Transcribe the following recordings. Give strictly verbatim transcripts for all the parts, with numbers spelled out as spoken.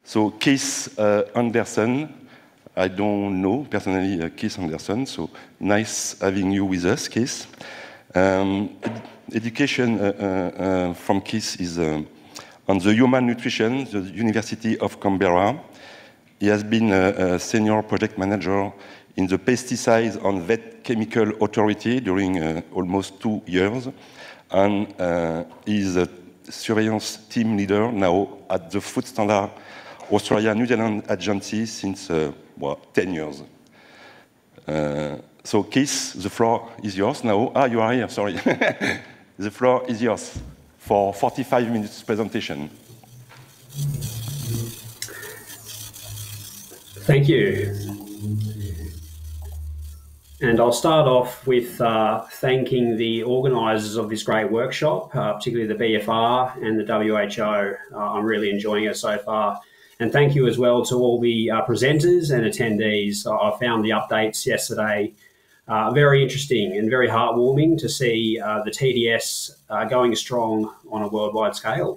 So Keith uh, Henderson, I don't know personally uh, Keith Henderson, so nice having you with us, Keith. Um, ed education uh, uh, uh, from Keith is uh, on the human nutrition, the University of Canberra. He has been a, a senior project manager in the Pesticides and Vet Chemical Authority during uh, almost two years, and uh, is a surveillance team leader now at the Food Standard Australia New Zealand Agency since uh, well, ten years. Uh, so Keith, the floor is yours now. Ah, you are here, sorry. The floor is yours for forty-five minutes presentation. Thank you. And I'll start off with uh, thanking the organisers of this great workshop, uh, particularly the B F R and the W H O. Uh, I'm really enjoying it so far. And thank you as well to all the uh, presenters and attendees. I found the updates yesterday uh, very interesting and very heartwarming to see uh, the T D S uh, going strong on a worldwide scale.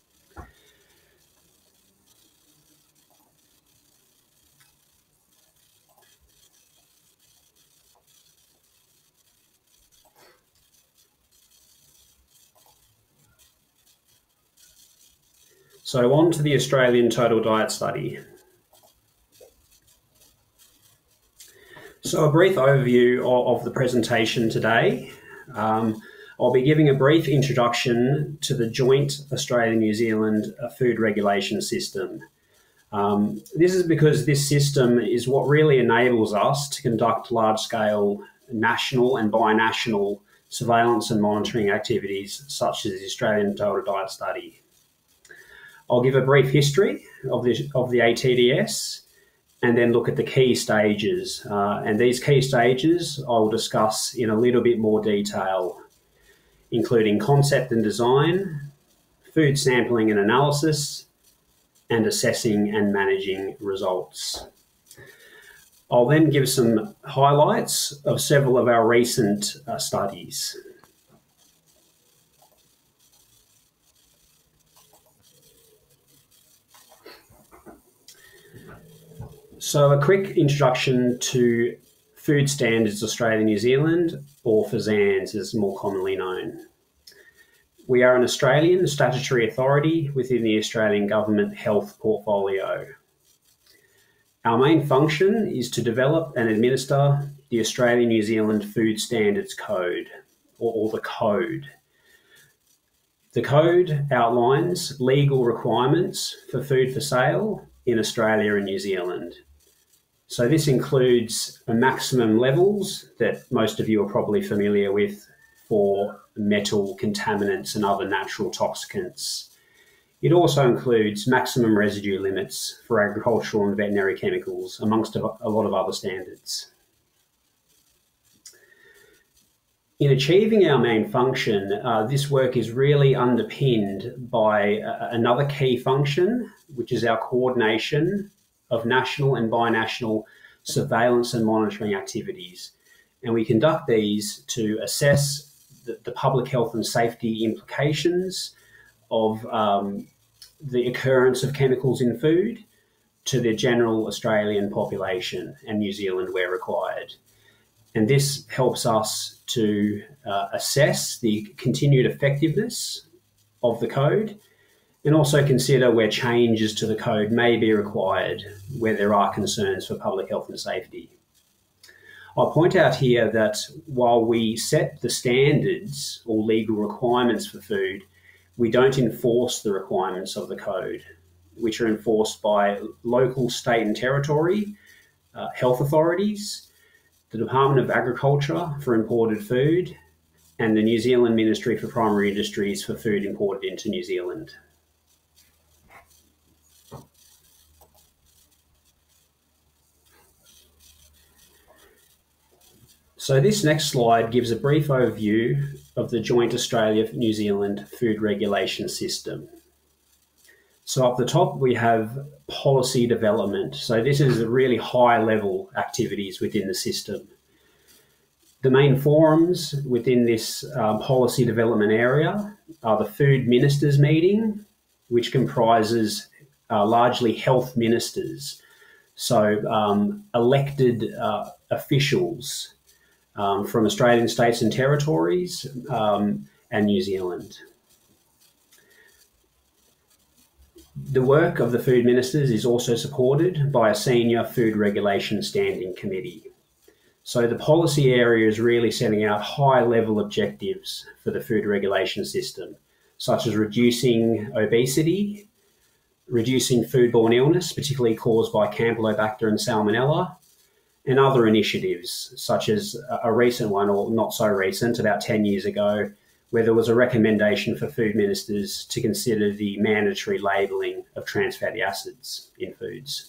So on to the Australian Total Diet Study. So a brief overview of, of the presentation today. Um, I'll be giving a brief introduction to the joint Australia-New Zealand food regulation system. Um, this is because this system is what really enables us to conduct large-scale national and binational surveillance and monitoring activities such as the Australian Total Diet Study. I'll give a brief history of the, of the A T D S and then look at the key stages. Uh, and these key stages I'll discuss in a little bit more detail, including concept and design, food sampling and analysis, and assessing and managing results. I'll then give some highlights of several of our recent uh, studies. So a quick introduction to Food Standards Australia New Zealand, or FSANZ as more commonly known. We are an Australian statutory authority within the Australian Government Health Portfolio. Our main function is to develop and administer the Australia New Zealand Food Standards Code, or, or the Code. The Code outlines legal requirements for food for sale in Australia and New Zealand. So this includes maximum levels that most of you are probably familiar with for metal, contaminants and other natural toxicants. It also includes maximum residue limits for agricultural and veterinary chemicals, amongst a lot of other standards. In achieving our main function, uh, this work is really underpinned by uh, another key function, which is our coordination of national and binational surveillance and monitoring activities. And we conduct these to assess the, the public health and safety implications of um, the occurrence of chemicals in food to the general Australian population and New Zealand where required. And this helps us to uh, assess the continued effectiveness of the code and also consider where changes to the code may be required where there are concerns for public health and safety. I'll point out here that while we set the standards or legal requirements for food, we don't enforce the requirements of the code, which are enforced by local, state and territory uh, health authorities, the Department of Agriculture for imported food, and the New Zealand Ministry for Primary Industries for food imported into New Zealand. So this next slide gives a brief overview of the joint Australia-New Zealand food regulation system. So up the top, we have policy development. So this is the really high level activities within the system. The main forums within this uh, policy development area are the Food Ministers meeting, which comprises are largely health ministers, so um, elected uh, officials um, from Australian states and territories um, and New Zealand. The work of the food ministers is also supported by a senior food regulation standing committee. So the policy area is really setting out high-level objectives for the food regulation system, such as reducing obesity, reducing foodborne illness, particularly caused by Campylobacter and Salmonella, and other initiatives, such as a recent one, or not so recent, about ten years ago, where there was a recommendation for food ministers to consider the mandatory labelling of trans fatty acids in foods.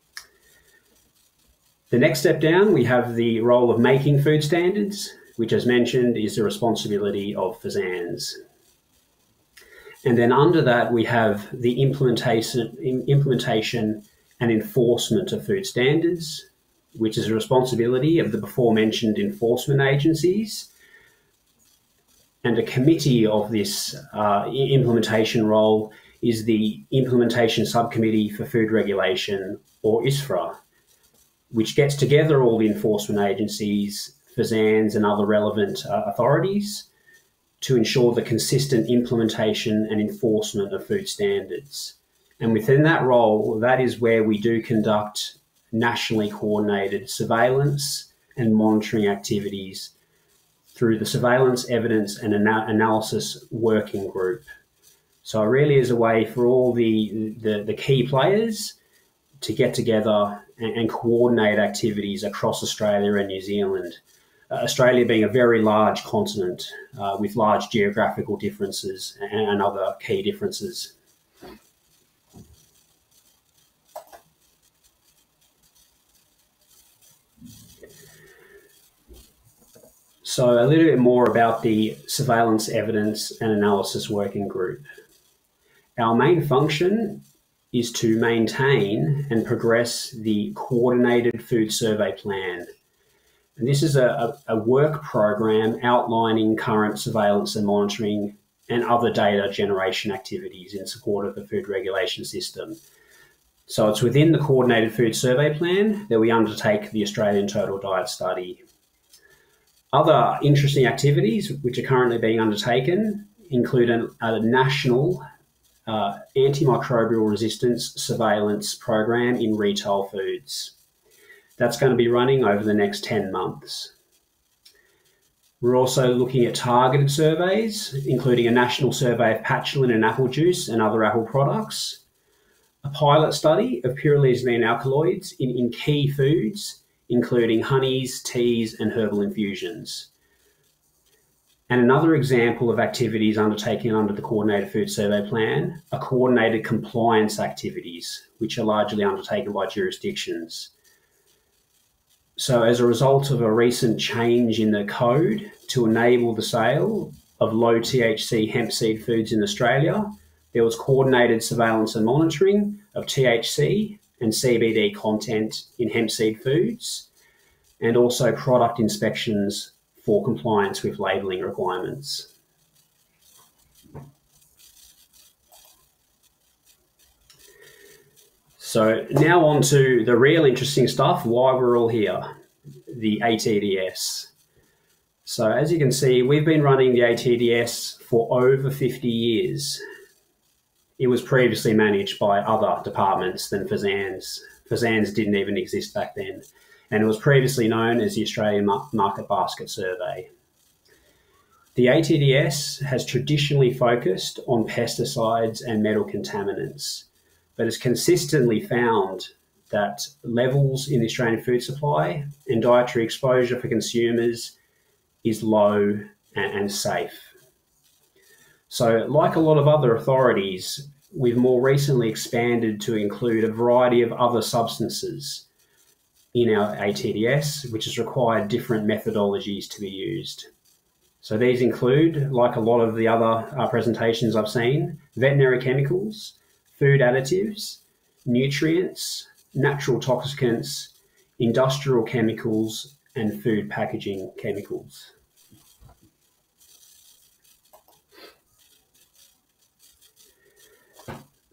The next step down, we have the role of making food standards, which, as mentioned, is the responsibility of FSANZ. And then under that, we have the implementation, implementation and enforcement of food standards, which is a responsibility of the before mentioned enforcement agencies. And a committee of this uh, implementation role is the Implementation Subcommittee for Food Regulation, or I S F R A, which gets together all the enforcement agencies, FSANZ and other relevant uh, authorities to ensure the consistent implementation and enforcement of food standards. And within that role, that is where we do conduct nationally coordinated surveillance and monitoring activities through the Surveillance, Evidence and Ana Analysis Working Group. So it really is a way for all the, the, the key players to get together and, and coordinate activities across Australia and New Zealand. Uh, Australia being a very large continent uh, with large geographical differences and, and other key differences. So a little bit more about the Surveillance, Evidence and Analysis Working Group. Our main function is to maintain and progress the Coordinated Food Survey Plan. And this is a, a work program outlining current surveillance and monitoring and other data generation activities in support of the food regulation system. So it's within the Coordinated Food Survey Plan that we undertake the Australian Total Diet Study. Other interesting activities which are currently being undertaken include an, a national uh, antimicrobial resistance surveillance program in retail foods. That's going to be running over the next ten months. We're also looking at targeted surveys, including a national survey of patchoulin and apple juice and other apple products, a pilot study of pyrrolizidine alkaloids in, in key foods, including honeys, teas and herbal infusions. And another example of activities undertaken under the Coordinated Food Survey Plan are coordinated compliance activities, which are largely undertaken by jurisdictions. So as a result of a recent change in the code to enable the sale of low T H C hemp seed foods in Australia, there was coordinated surveillance and monitoring of T H C and C B D content in hemp seed foods, and also product inspections for compliance with labelling requirements. So now on to the real interesting stuff, why we're all here, the A T D S. So as you can see, we've been running the A T D S for over fifty years. It was previously managed by other departments than FSANZ. FSANZ didn't even exist back then. And it was previously known as the Australian Market Basket Survey. The A T D S has traditionally focused on pesticides and metal contaminants, but has consistently found that levels in the Australian food supply and dietary exposure for consumers is low and safe. So like a lot of other authorities, we've more recently expanded to include a variety of other substances in our A T D S, which has required different methodologies to be used. So these include, like a lot of the other uh, presentations I've seen, veterinary chemicals, food additives, nutrients, natural toxicants, industrial chemicals, and food packaging chemicals.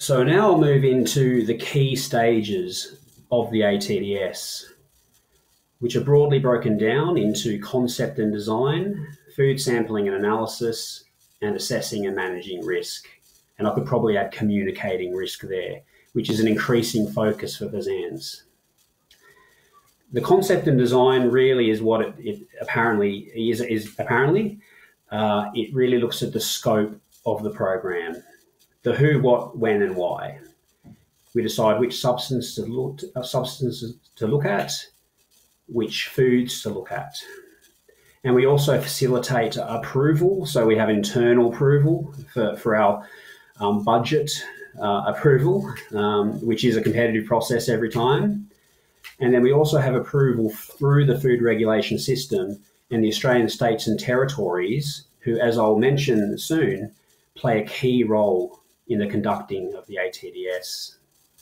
So now I'll move into the key stages of the A T D S, which are broadly broken down into concept and design, food sampling and analysis, and assessing and managing risk. And I could probably add communicating risk there, which is an increasing focus for Fazan's. The concept and design really is what it, it apparently is. is apparently, uh, it really looks at the scope of the program, the who, what, when, and why. We decide which substance to look, uh, substances to look at, which foods to look at. And we also facilitate approval. So we have internal approval for, for our um, budget uh, approval, um, which is a competitive process every time. And then we also have approval through the food regulation system and the Australian states and territories, who, as I'll mention soon, play a key role in the conducting of the A T D S.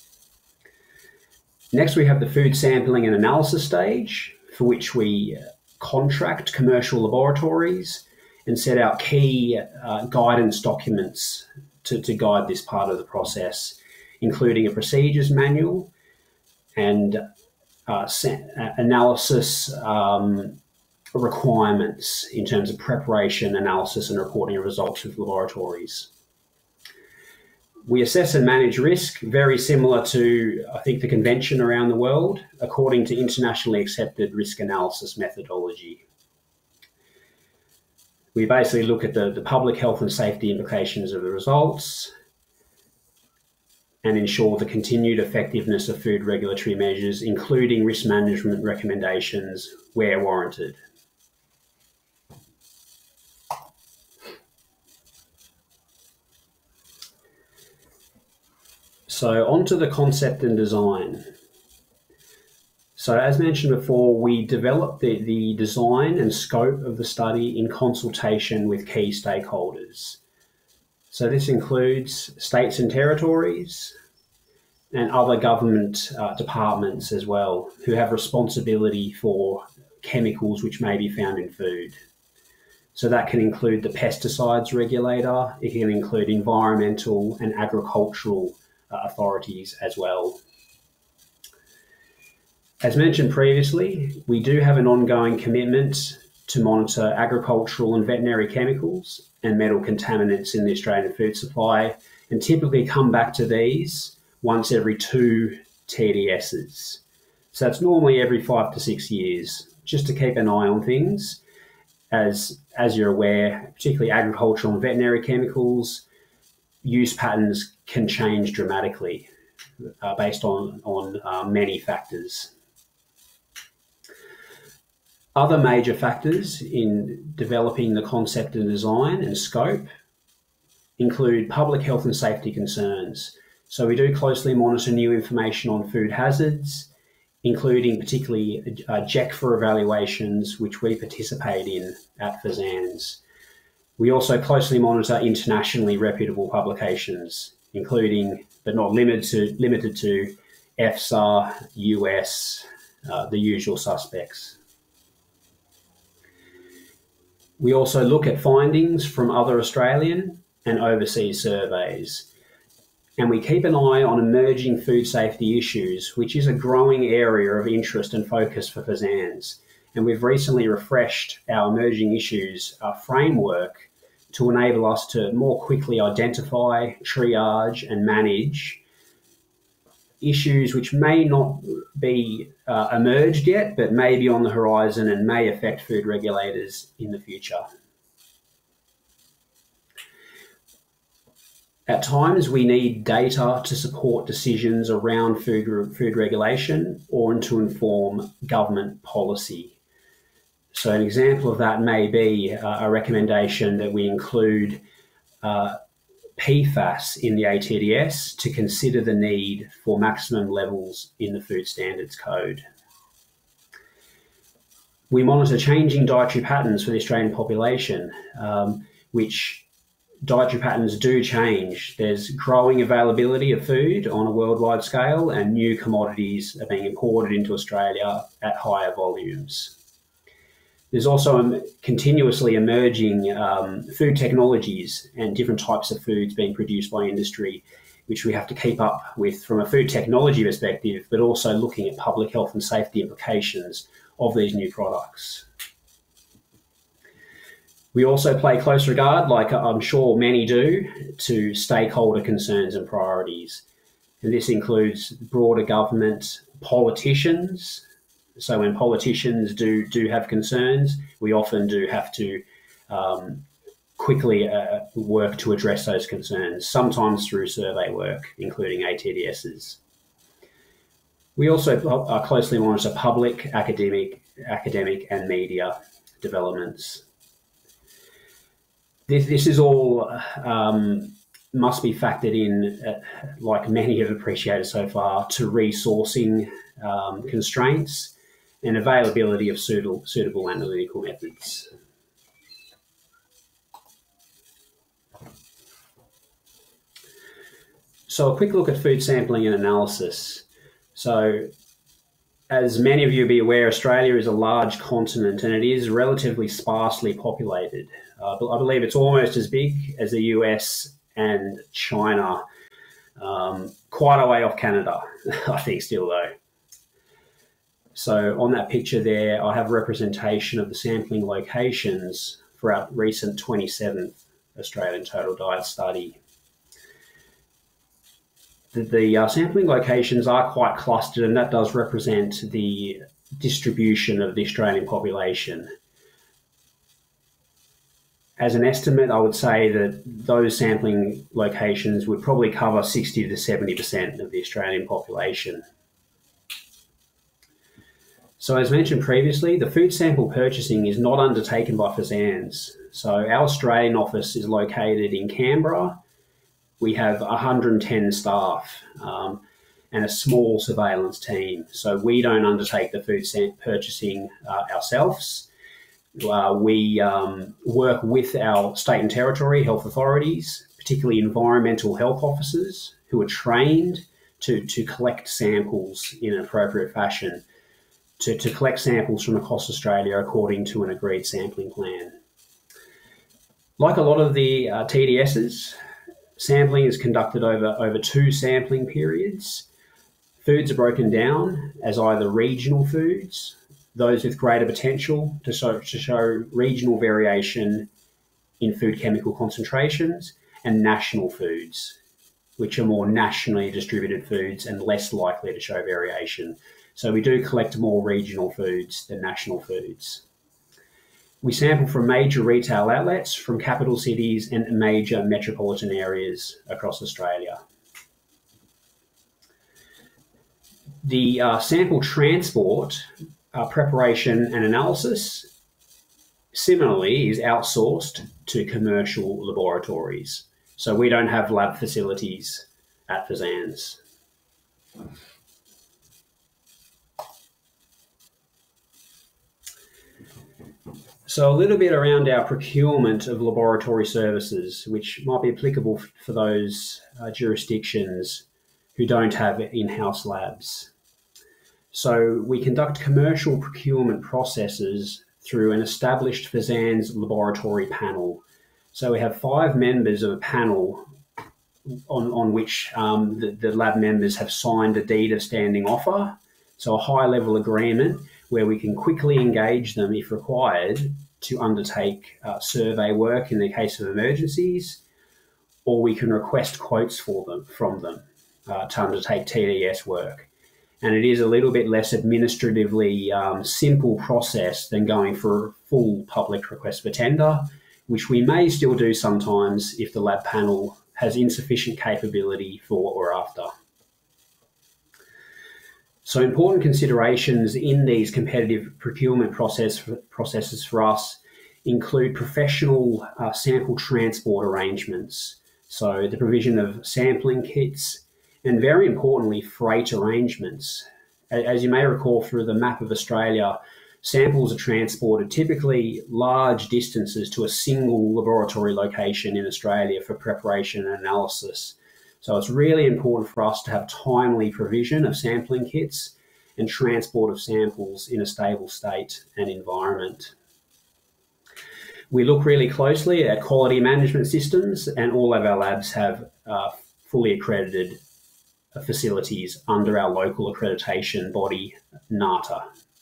Next, we have the food sampling and analysis stage, for which we contract commercial laboratories and set out key uh, guidance documents to, to guide this part of the process, including a procedures manual and uh, analysis um, requirements in terms of preparation, analysis, and reporting of results of laboratories. We assess and manage risk, very similar to, I think, the convention around the world, according to internationally accepted risk analysis methodology. We basically look at the, the public health and safety implications of the results and ensure the continued effectiveness of food regulatory measures, including risk management recommendations where warranted. So onto the concept and design. So as mentioned before, we developed the, the design and scope of the study in consultation with key stakeholders. So this includes states and territories and other government uh, departments as well, who have responsibility for chemicals which may be found in food. So that can include the pesticides regulator, it can include environmental and agricultural uh, authorities as well. As mentioned previously, we do have an ongoing commitment to monitor agricultural and veterinary chemicals and metal contaminants in the Australian food supply, and typically come back to these once every two T D Ss. So that's normally every five to six years, just to keep an eye on things. As, as you're aware, particularly agricultural and veterinary chemicals, use patterns can change dramatically uh, based on, on uh, many factors. Other major factors in developing the concept and design and scope include public health and safety concerns. So we do closely monitor new information on food hazards, including particularly uh, J E C for evaluations, which we participate in at Fazan's. We also closely monitor internationally reputable publications, including, but not limited to, limited to EFSA, U S, uh, the usual suspects. We also look at findings from other Australian and overseas surveys. And we keep an eye on emerging food safety issues, which is a growing area of interest and focus for Fazan's. And we've recently refreshed our emerging issues uh, framework to enable us to more quickly identify, triage, and manage issues which may not be uh, emerged yet, but may be on the horizon and may affect food regulators in the future. At times, we need data to support decisions around food, food regulation or to inform government policy. So an example of that may be uh, a recommendation that we include uh, P FAS in the A T D S to consider the need for maximum levels in the Food Standards Code. We monitor changing dietary patterns for the Australian population, um, which dietary patterns do change. There's growing availability of food on a worldwide scale, and new commodities are being imported into Australia at higher volumes. There's also um, continuously emerging um, food technologies and different types of foods being produced by industry, which we have to keep up with from a food technology perspective, but also looking at public health and safety implications of these new products. We also play close regard, like I'm sure many do, to stakeholder concerns and priorities. And this includes broader government, politicians. So when politicians do, do have concerns, we often do have to um, quickly uh, work to address those concerns, sometimes through survey work, including A T D Ss. We also uh, closely monitor public, academic, academic and media developments. This, this is all um, must be factored in, uh, like many have appreciated so far, to resourcing um, constraints and availability of suitable, suitable analytical methods. So a quick look at food sampling and analysis. So as many of you will be aware, Australia is a large continent and it is relatively sparsely populated. Uh, I believe it's almost as big as the U S and China, um, quite a way off Canada, I think still though. So on that picture there, I have representation of the sampling locations for our recent twenty-seventh Australian Total Diet Study. The, the uh, sampling locations are quite clustered, and that does represent the distribution of the Australian population. As an estimate, I would say that those sampling locations would probably cover sixty to seventy percent of the Australian population. So as mentioned previously, the food sample purchasing is not undertaken by F S A N S. So our Australian office is located in Canberra. We have one hundred ten staff um, and a small surveillance team. So we don't undertake the food sample purchasing uh, ourselves. Uh, we um, work with our state and territory health authorities, particularly environmental health officers who are trained to, to collect samples in an appropriate fashion, to, to collect samples from across Australia according to an agreed sampling plan. Like a lot of the uh, T D Ss, sampling is conducted over, over two sampling periods. Foods are broken down as either regional foods, those with greater potential to show, to show regional variation in food chemical concentrations, and national foods, which are more nationally distributed foods and less likely to show variation. So we do collect more regional foods than national foods. We sample from major retail outlets, from capital cities and major metropolitan areas across Australia. The uh, sample transport, uh, preparation and analysis similarly is outsourced to commercial laboratories. So we don't have lab facilities at F S A N S. So a little bit around our procurement of laboratory services, which might be applicable for those uh, jurisdictions who don't have in-house labs. So we conduct commercial procurement processes through an established F S A N S laboratory panel. So we have five members of a panel on, on which um, the, the lab members have signed a deed of standing offer. So a high-level agreement where we can quickly engage them if required to undertake uh, survey work in the case of emergencies, or we can request quotes for them from them uh, to undertake T D S work. And it is a little bit less administratively um, simple process than going for a full public request for tender, which we may still do sometimes if the lab panel has insufficient capability for what we're after. So important considerations in these competitive procurement process, processes for us include professional uh, sample transport arrangements. So the provision of sampling kits, and very importantly, freight arrangements. As you may recall through the map of Australia, samples are transported typically large distances to a single laboratory location in Australia for preparation and analysis. So it's really important for us to have timely provision of sampling kits and transport of samples in a stable state and environment. We look really closely at quality management systems, and all of our labs have uh, fully accredited facilities under our local accreditation body, NATA.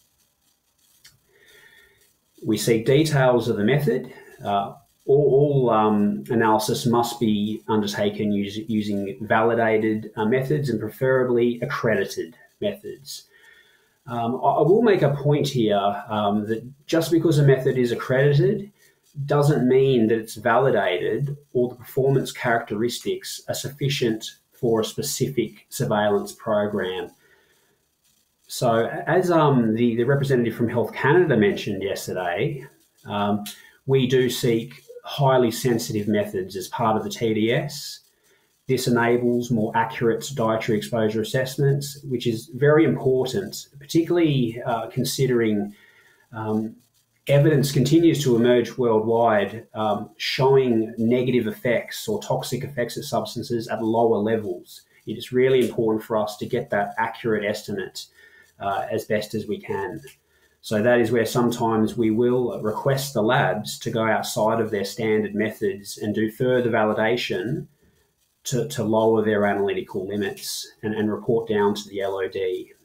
We seek details of the method. Uh, all all um, analysis must be undertaken use, using validated uh, methods and preferably accredited methods. Um, I, I will make a point here um, that just because a method is accredited doesn't mean that it's validated or the performance characteristics are sufficient for a specific surveillance program. So as um, the, the representative from Health Canada mentioned yesterday, um, we do seek highly sensitive methods as part of the T D S. This enables more accurate dietary exposure assessments, which is very important, particularly uh, considering um, evidence continues to emerge worldwide um, showing negative effects or toxic effects of substances at lower levels. It is really important for us to get that accurate estimate uh, as best as we can. So that is where sometimes we will request the labs to go outside of their standard methods and do further validation to, to lower their analytical limits and, and report down to the L O D.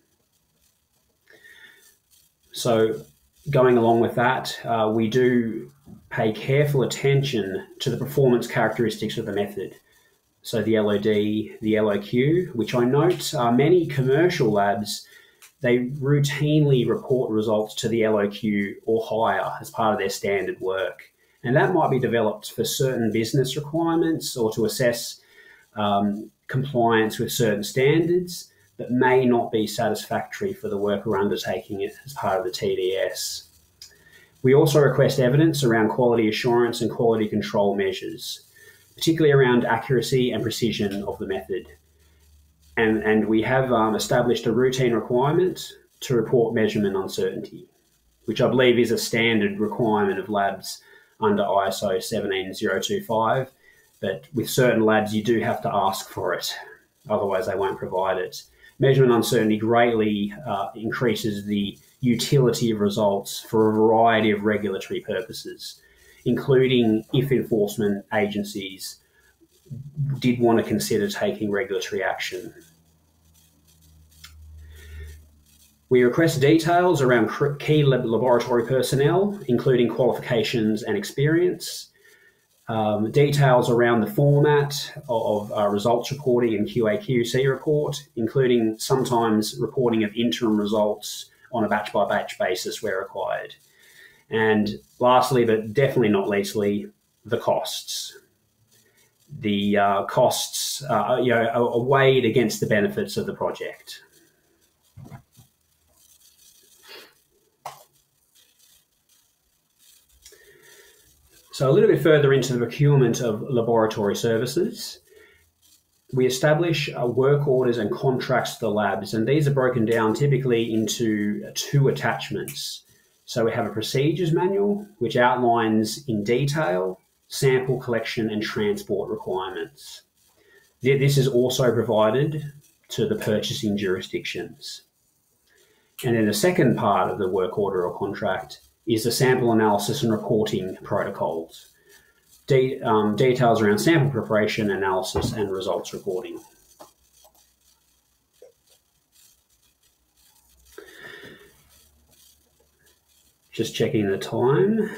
So going along with that, uh, we do pay careful attention to the performance characteristics of the method. So the L O D, the L O Q, which I note uh, many commercial labs, they routinely report results to the L O Q or higher as part of their standard work. And that might be developed for certain business requirements or to assess um, compliance with certain standards, but may not be satisfactory for the work we're undertaking as part of the T D S. We also request evidence around quality assurance and quality control measures, particularly around accuracy and precision of the method. And, and we have um, established a routine requirement to report measurement uncertainty, which I believe is a standard requirement of labs under I S O seventeen thousand twenty-five, but with certain labs you do have to ask for it, otherwise they won't provide it. Measurement uncertainty greatly uh, increases the utility of results for a variety of regulatory purposes, including if enforcement agencies did want to consider taking regulatory action. We request details around key laboratory personnel, including qualifications and experience, um, details around the format of uh, results reporting and Q A Q C report, including sometimes reporting of interim results on a batch-by-batch basis where required. And lastly, but definitely not leastly, the costs. The uh, costs uh, you know, are, are weighed against the benefits of the project. So a little bit further into the procurement of laboratory services, we establish uh, work orders and contracts to the labs, and these are broken down typically into two attachments. So we have a procedures manual, which outlines in detail sample collection and transport requirements. This is also provided to the purchasing jurisdictions. And then the second part of the work order or contract is the sample analysis and reporting protocols. De um, details around sample preparation, analysis, and results reporting. Just checking the time.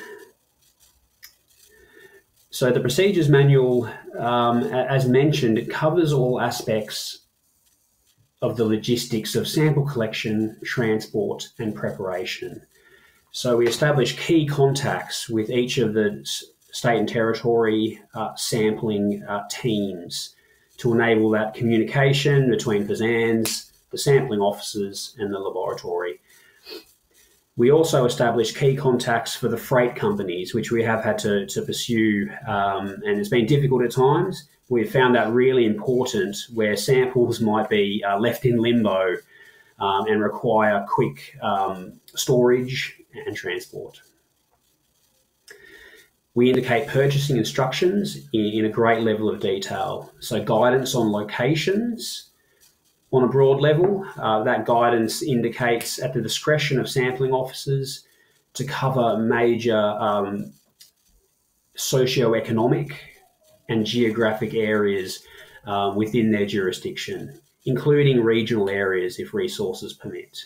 So the procedures manual, um, as mentioned, it covers all aspects of the logistics of sample collection, transport, and preparation. So we establish key contacts with each of the state and territory uh, sampling uh, teams to enable that communication between F S A N S, the sampling officers, and the laboratory. We also establish key contacts for the freight companies, which we have had to, to pursue, um, and it's been difficult at times. We've found that really important where samples might be uh, left in limbo um, and require quick um, storage and transport. We indicate purchasing instructions in, in a great level of detail. So guidance on locations. On a broad level, uh, that guidance indicates at the discretion of sampling officers to cover major um, socio-economic and geographic areas uh, within their jurisdiction, including regional areas if resources permit.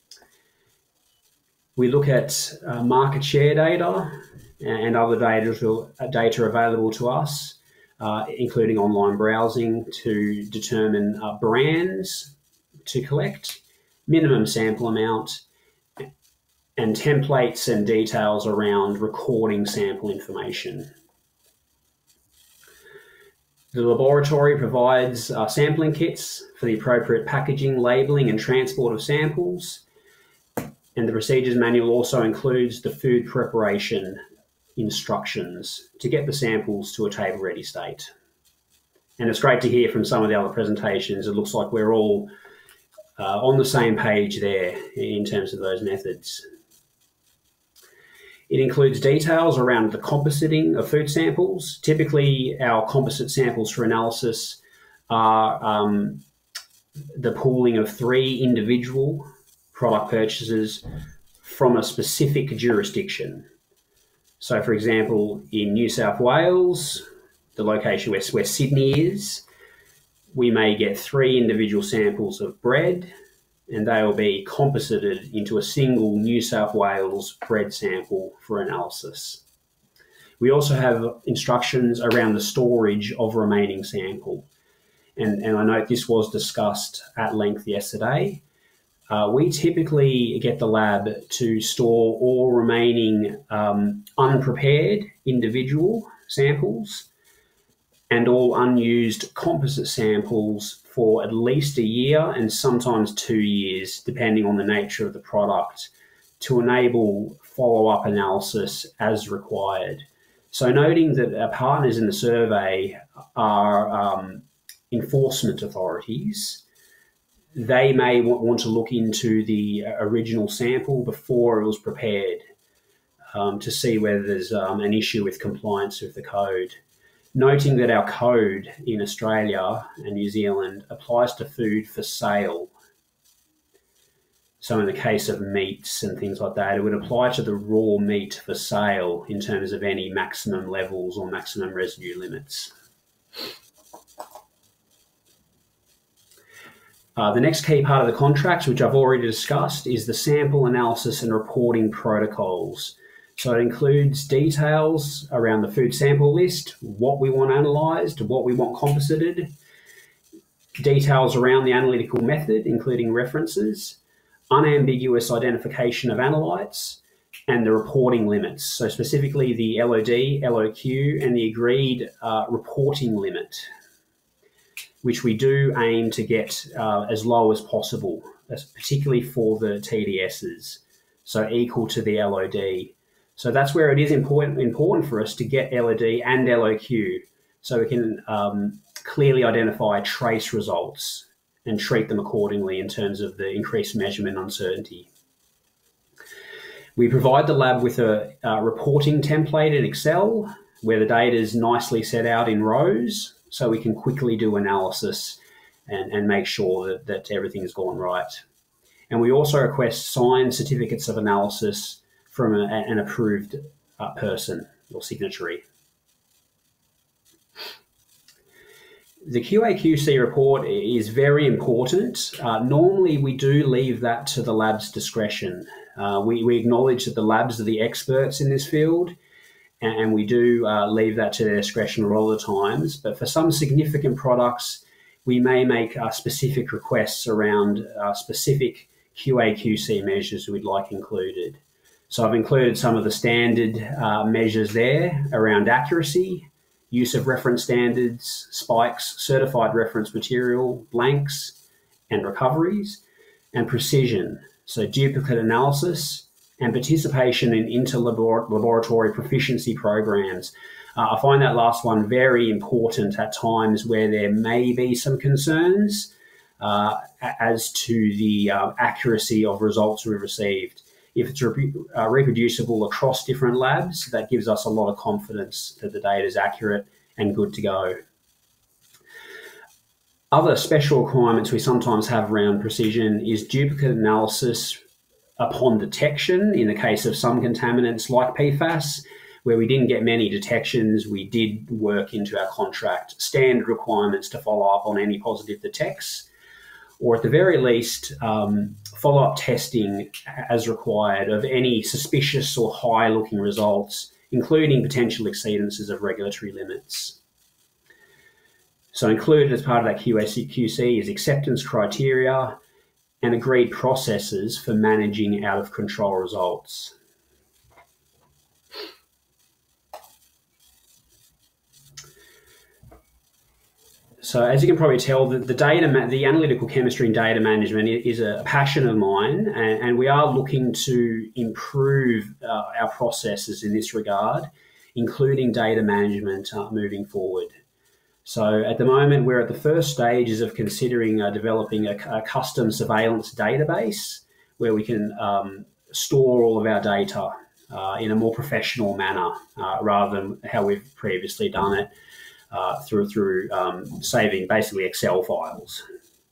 We look at uh, market share data and other data, data available to us, uh, including online browsing, to determine uh, brands to collect, minimum sample amount, and templates and details around recording sample information. The laboratory provides uh, sampling kits for the appropriate packaging, labelling and transport of samples. And the procedures manual also includes the food preparation instructions to get the samples to a table-ready state. And it's great to hear from some of the other presentations. It looks like we're all uh, on the same page there in terms of those methods. It includes details around the compositing of food samples. Typically, our composite samples for analysis are um, the pooling of three individual product purchases from a specific jurisdiction. So, for example, in New South Wales, the location where, where Sydney is, we may get three individual samples of bread, and they will be composited into a single New South Wales bread sample for analysis. We also have instructions around the storage of remaining sample. And, and I note this was discussed at length yesterday. Uh, we typically get the lab to store all remaining um, unprepared individual samples and all unused composite samples for at least a year and sometimes two years, depending on the nature of the product, to enable follow-up analysis as required. So noting that our partners in the survey are um, enforcement authorities, they may want to look into the original sample before it was prepared um, to see whether there's um, an issue with compliance with the code. Noting that our code in Australia and New Zealand applies to food for sale. So in the case of meats and things like that, it would apply to the raw meat for sale in terms of any maximum levels or maximum residue limits. Uh, the next key part of the contract, which I've already discussed, is the sample analysis and reporting protocols. So it includes details around the food sample list, what we want analysed, what we want composited, details around the analytical method, including references, unambiguous identification of analytes, and the reporting limits. So specifically the L O D, L O Q, and the agreed uh, reporting limit, which we do aim to get uh, as low as possible, particularly for the T D Ss, so equal to the L O D. So that's where it is important, important for us to get L O D and L O Q so we can um, clearly identify trace results and treat them accordingly in terms of the increased measurement uncertainty. We provide the lab with a, a reporting template in Excel where the data is nicely set out in rows so we can quickly do analysis and, and make sure that, that everything's gone right. And we also request signed certificates of analysis from a, an approved uh, person or signatory. The Q A Q C report is very important. Uh, normally, we do leave that to the lab's discretion. Uh, we, we acknowledge that the labs are the experts in this field, and, and we do uh, leave that to their discretion a lot of the times. But for some significant products, we may make uh, specific requests around uh, specific Q A Q C measures we'd like included. So I've included some of the standard uh, measures there around accuracy, use of reference standards, spikes, certified reference material, blanks, and recoveries, and precision, so duplicate analysis, and participation in inter-laboratory proficiency programs. Uh, I find that last one very important at times where there may be some concerns uh, as to the uh, accuracy of results we've received. If it's re uh, reproducible across different labs, that gives us a lot of confidence that the data is accurate and good to go. Other special requirements we sometimes have around precision is duplicate analysis upon detection in the case of some contaminants like P FAS, where we didn't get many detections, we did work into our contract standard requirements to follow up on any positive detects, or at the very least, um, follow-up testing as required of any suspicious or high-looking results, including potential exceedances of regulatory limits. So included as part of that Q A Q C is acceptance criteria and agreed processes for managing out-of-control results. So as you can probably tell, the, the data, the analytical chemistry and data management is a passion of mine, and, and we are looking to improve uh, our processes in this regard, including data management uh, moving forward. So at the moment, we're at the first stages of considering uh, developing a, a custom surveillance database where we can um, store all of our data uh, in a more professional manner uh, rather than how we've previously done it. Uh, through through um, saving basically Excel files.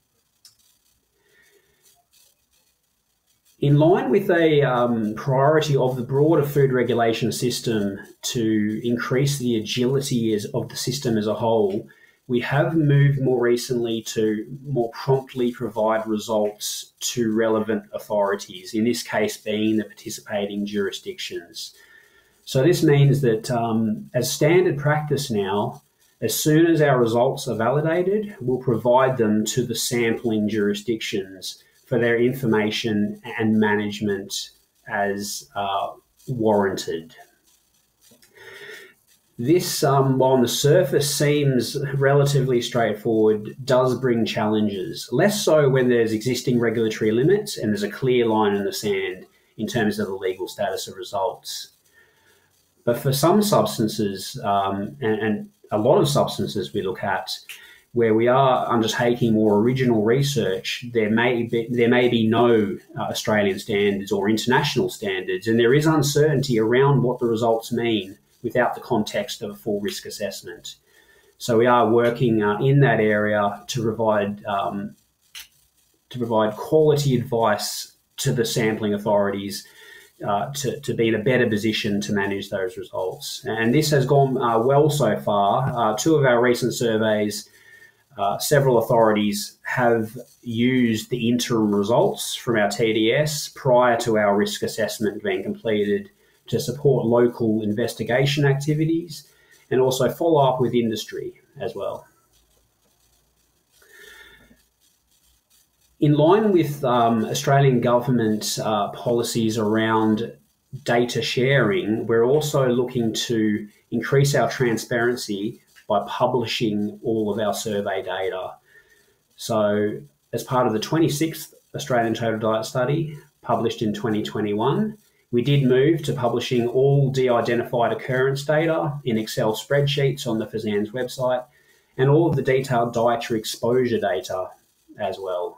In line with a um, priority of the broader food regulation system to increase the agility as, of the system as a whole, we have moved more recently to more promptly provide results to relevant authorities, in this case being the participating jurisdictions. So this means that um, as standard practice now, as soon as our results are validated, we'll provide them to the sampling jurisdictions for their information and management as uh, warranted. This, um, while on the surface seems relatively straightforward, does bring challenges. Less so when there's existing regulatory limits and there's a clear line in the sand in terms of the legal status of results. But for some substances, um, and, and a lot of substances we look at, where we are undertaking more original research, there may be, there may be no uh, Australian standards or international standards, and there is uncertainty around what the results mean without the context of a full risk assessment. So we are working uh, in that area to provide um, to provide quality advice to the sampling authorities Uh, to, to be in a better position to manage those results. And this has gone uh, well so far. Uh, two of our recent surveys, uh, several authorities have used the interim results from our T D S prior to our risk assessment being completed to support local investigation activities and also follow up with industry as well. In line with um, Australian government uh, policies around data sharing, we're also looking to increase our transparency by publishing all of our survey data. So as part of the twenty-sixth Australian Total Diet Study, published in twenty twenty-one, we did move to publishing all de-identified occurrence data in Excel spreadsheets on the F S A N Z website, and all of the detailed dietary exposure data as well.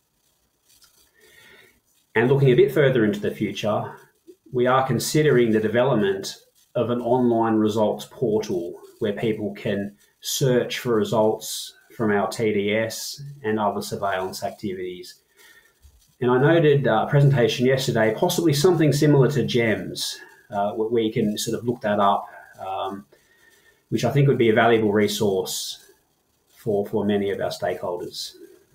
And looking a bit further into the future, we are considering the development of an online results portal where people can search for results from our T D S and other surveillance activities. And I noted a presentation yesterday, possibly something similar to GEMS, uh, where you can sort of look that up, um, which I think would be a valuable resource for, for many of our stakeholders.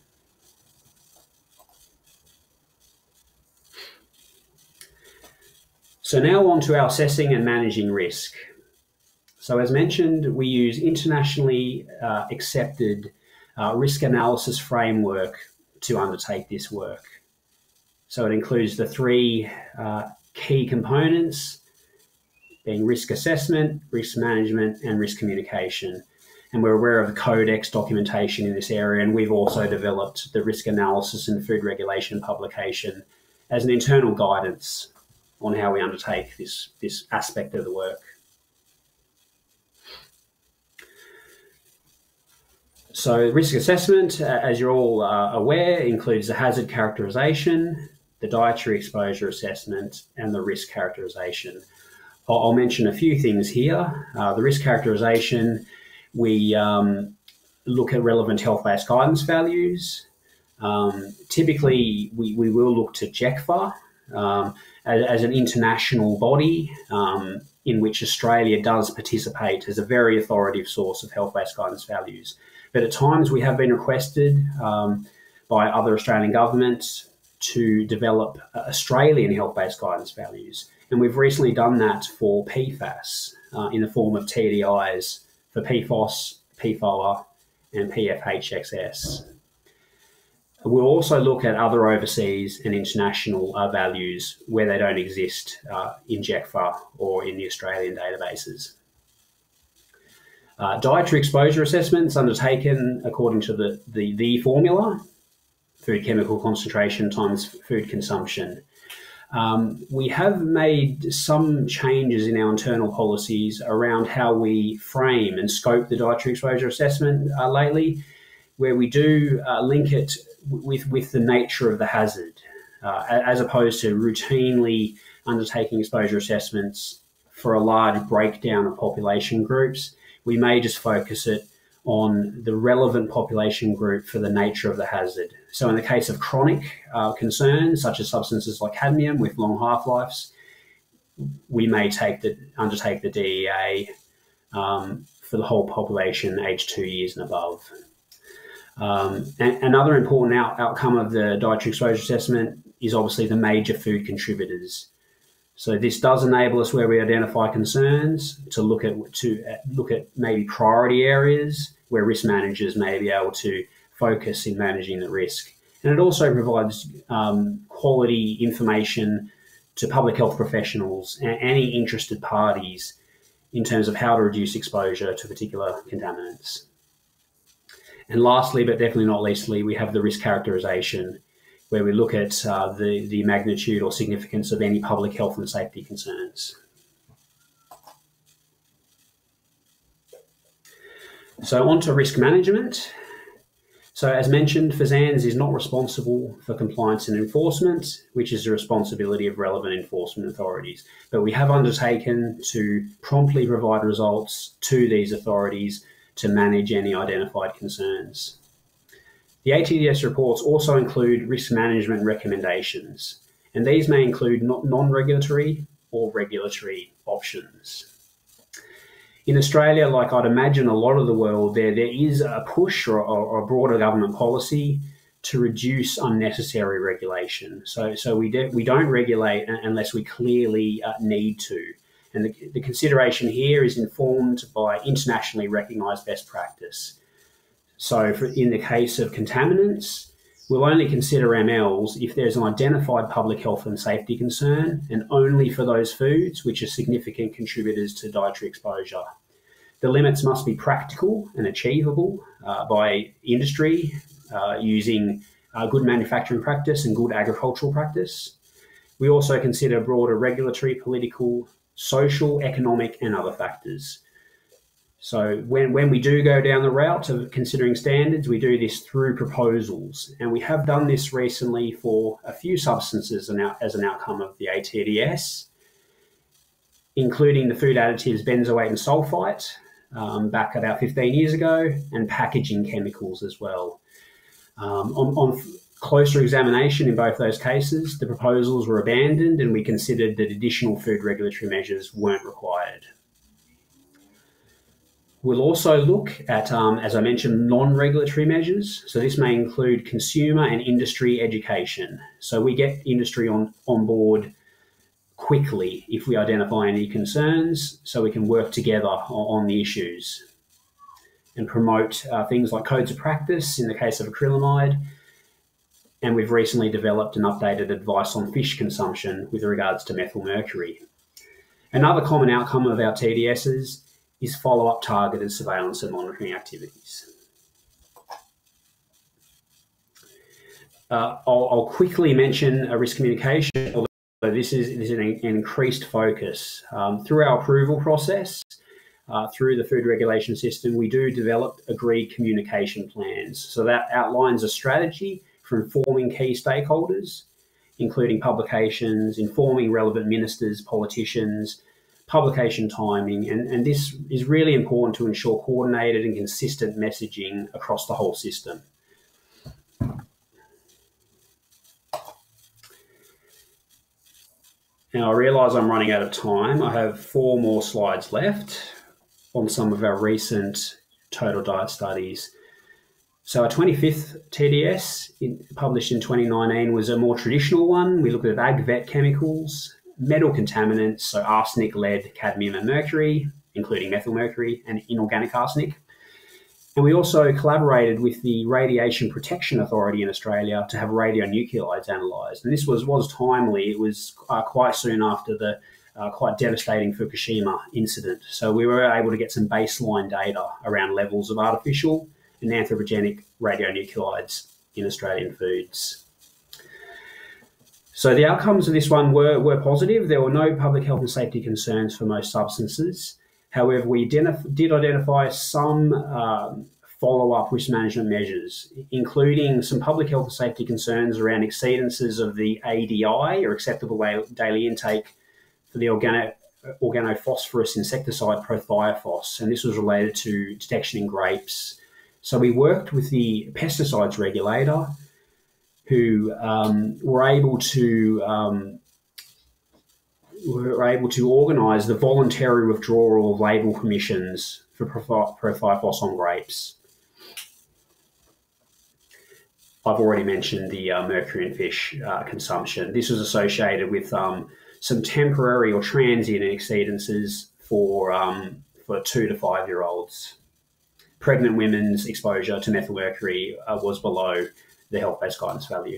So now on to our assessing and managing risk. So as mentioned, we use internationally uh, accepted uh, risk analysis framework to undertake this work. So it includes the three uh, key components, being risk assessment, risk management, and risk communication. And we're aware of the codex documentation in this area, and we've also developed the risk analysis and food regulation publication as an internal guidance on how we undertake this, this aspect of the work. So risk assessment, uh, as you're all uh, aware, includes the hazard characterisation, the dietary exposure assessment, and the risk characterisation. I'll, I'll mention a few things here. Uh, the risk characterisation, we um, look at relevant health-based guidance values. Um, typically, we, we will look to J E C F A, um, as, as an international body, um, in which Australia does participate as a very authoritative source of health-based guidance values. But at times we have been requested um, by other Australian governments to develop Australian health-based guidance values. And we've recently done that for P FAS uh, in the form of T D Is for P FOS, P FOA, and P F H X S. We'll also look at other overseas and international uh, values where they don't exist uh, in G E C F A or in the Australian databases. Uh, dietary exposure assessments undertaken according to the, the, the formula, food chemical concentration times food consumption. Um, we have made some changes in our internal policies around how we frame and scope the dietary exposure assessment uh, lately, where we do uh, link it with, with the nature of the hazard, uh, as opposed to routinely undertaking exposure assessments for a large breakdown of population groups. We may just focus it on the relevant population group for the nature of the hazard. So in the case of chronic uh, concerns, such as substances like cadmium with long half-lives, we may take the, undertake the D E A um, for the whole population aged two years and above. Um, and another important out, outcome of the dietary exposure assessment is obviously the major food contributors. So this does enable us, where we identify concerns, to look at to look at maybe priority areas where risk managers may be able to focus in managing the risk. And it also provides um, quality information to public health professionals and any interested parties in terms of how to reduce exposure to particular contaminants. And lastly, but definitely not leastly, we have the risk characterisation, where we look at uh, the, the magnitude or significance of any public health and safety concerns. So on to risk management. So as mentioned, F S A N Z is not responsible for compliance and enforcement, which is the responsibility of relevant enforcement authorities. But we have undertaken to promptly provide results to these authorities to manage any identified concerns. The A T D S reports also include risk management recommendations, and these may include non-regulatory or regulatory options. In Australia, like I'd imagine a lot of the world, there, there is a push or, or a broader government policy to reduce unnecessary regulation. So, so we, de we don't regulate unless we clearly uh, need to. And the, the consideration here is informed by internationally recognised best practice. So for, in the case of contaminants, we'll only consider M Ls if there's an identified public health and safety concern, and only for those foods which are significant contributors to dietary exposure. The limits must be practical and achievable uh, by industry uh, using uh, good manufacturing practice and good agricultural practice. We also consider broader regulatory, political, social, economic, and other factors. So when, when we do go down the route of considering standards, we do this through proposals. And we have done this recently for a few substances as an outcome of the A T D S, including the food additives benzoate and sulfite um, back about fifteen years ago, and packaging chemicals as well. Um, on, on closer examination in both those cases, the proposals were abandoned, and we considered that additional food regulatory measures weren't required. We'll also look at, um, as I mentioned, non-regulatory measures. So this may include consumer and industry education. So we get industry on, on board quickly if we identify any concerns, so we can work together on, on the issues and promote uh, things like codes of practice in the case of acrylamide. And we've recently developed an updated advice on fish consumption with regards to methyl mercury. Another common outcome of our T D Ss is follow-up targeted surveillance and monitoring activities. Uh, I'll, I'll quickly mention a risk communication, although this is, this is an, an increased focus. Um, through our approval process, uh, through the food regulation system, we do develop agreed communication plans. So that outlines a strategy for informing key stakeholders, including publications, informing relevant ministers, politicians, publication timing, and, and this is really important to ensure coordinated and consistent messaging across the whole system. Now, I realise I'm running out of time. I have four more slides left on some of our recent total diet studies. So our twenty-fifth T D S, in, published in twenty nineteen, was a more traditional one. We looked at ag-vet chemicals, metal contaminants, so arsenic, lead, cadmium and mercury, including methyl mercury and inorganic arsenic. And we also collaborated with the Radiation Protection Authority in Australia to have radionuclides analysed. And this was, was timely. It was uh, quite soon after the uh, quite devastating Fukushima incident. So we were able to get some baseline data around levels of artificial and anthropogenic radionuclides in Australian foods. So the outcomes of this one were, were positive. There were no public health and safety concerns for most substances. However, we identif- did identify some um, follow-up risk management measures, including some public health and safety concerns around exceedances of the A D I, or acceptable daily intake, for the organo organophosphorus insecticide prothiophos, and this was related to detection in grapes. So we worked with the pesticides regulator, who um, were able to um, were able to organise the voluntary withdrawal of label permissions for prothiophos on grapes. I've already mentioned the uh, mercury in fish uh, consumption. This was associated with um, some temporary or transient exceedances for um, for two to five year olds. Pregnant women's exposure to methylmercury uh, was below the health-based guidance value.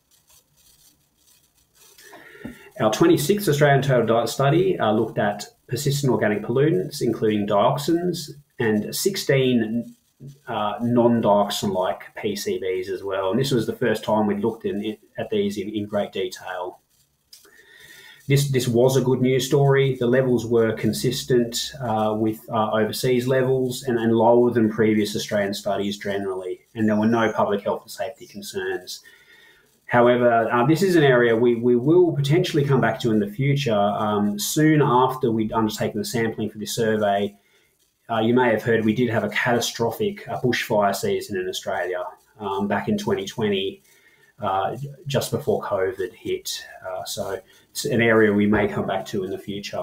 Our twenty-sixth Australian Total Diet Study uh, looked at persistent organic pollutants, including dioxins, and sixteen uh, non-dioxin-like P C Bs as well. And this was the first time we'd looked in, at these in, in great detail. This, this was a good news story. The levels were consistent uh, with uh, overseas levels and, and lower than previous Australian studies generally, and there were no public health and safety concerns. However, uh, this is an area we, we will potentially come back to in the future. Um, soon after we'd undertaken the sampling for this survey, uh, you may have heard we did have a catastrophic uh, bushfire season in Australia um, back in twenty twenty, uh, just before COVID hit. Uh, so it's an area we may come back to in the future.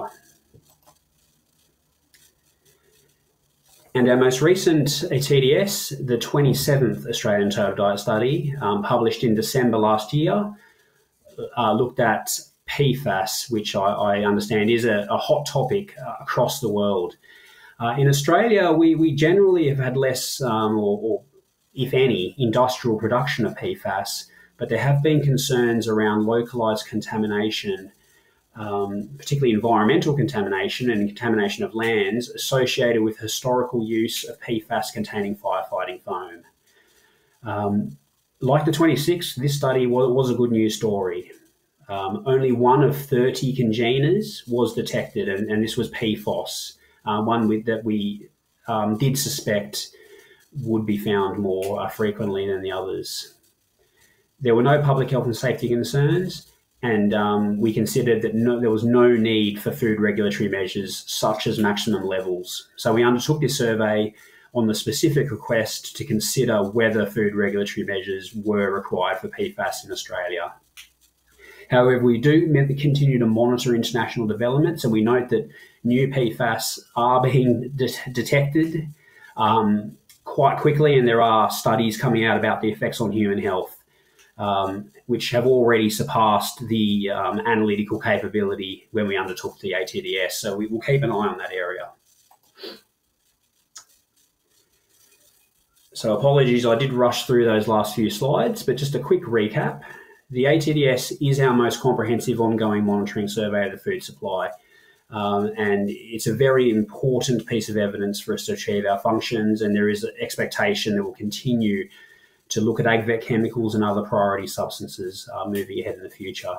And our most recent T D S, the twenty-seventh Australian Total Diet Study, um, published in December last year, uh, looked at P FAS, which I, I understand is a, a hot topic uh, across the world. Uh, in Australia, we, we generally have had less, um, or, or if any, industrial production of P FAS, but there have been concerns around localised contamination, um, particularly environmental contamination and contamination of lands associated with historical use of P FAS-containing firefighting foam. Um, like the twenty-sixth, this study was, was a good news story. Um, only one of thirty congeners was detected, and, and this was P FOS, uh, one with, that we um, did suspect would be found more uh, frequently than the others. There were no public health and safety concerns, and um, we considered that no, there was no need for food regulatory measures such as maximum levels. So we undertook this survey on the specific request to consider whether food regulatory measures were required for P FAS in Australia. However, we do continue to monitor international developments, and we note that new P FAS are being de detected um, quite quickly, and there are studies coming out about the effects on human health, Um, which have already surpassed the um, analytical capability when we undertook the A T D S. So we will keep an eye on that area. So apologies, I did rush through those last few slides, but just a quick recap. The A T D S is our most comprehensive ongoing monitoring survey of the food supply. Um, and it's a very important piece of evidence for us to achieve our functions, and there is an expectation that we'll continue to look at ag-vet chemicals and other priority substances uh, moving ahead in the future.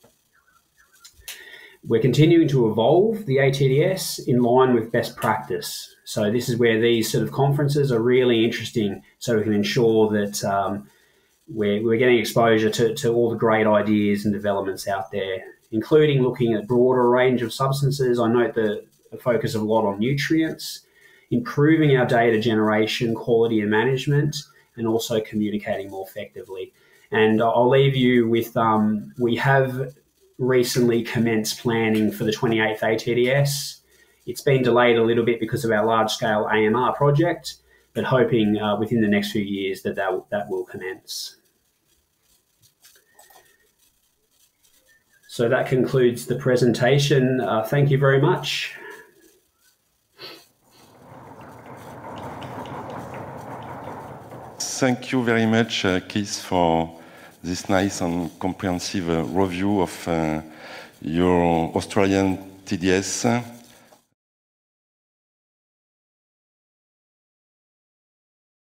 We're continuing to evolve the A T D S in line with best practice. So this is where these sort of conferences are really interesting, so we can ensure that um, we're, we're getting exposure to, to all the great ideas and developments out there, including looking at a broader range of substances. I note the, the focus of a lot on nutrients, improving our data generation, quality and management, and also communicating more effectively. And I'll leave you with, um, we have recently commenced planning for the twenty-eighth A T D S. It's been delayed a little bit because of our large-scale A M R project, but hoping uh, within the next few years that that, that will commence. So that concludes the presentation. Uh, thank you very much. Thank you very much, uh, Keith, for this nice and comprehensive uh, review of uh, your Australian T D S.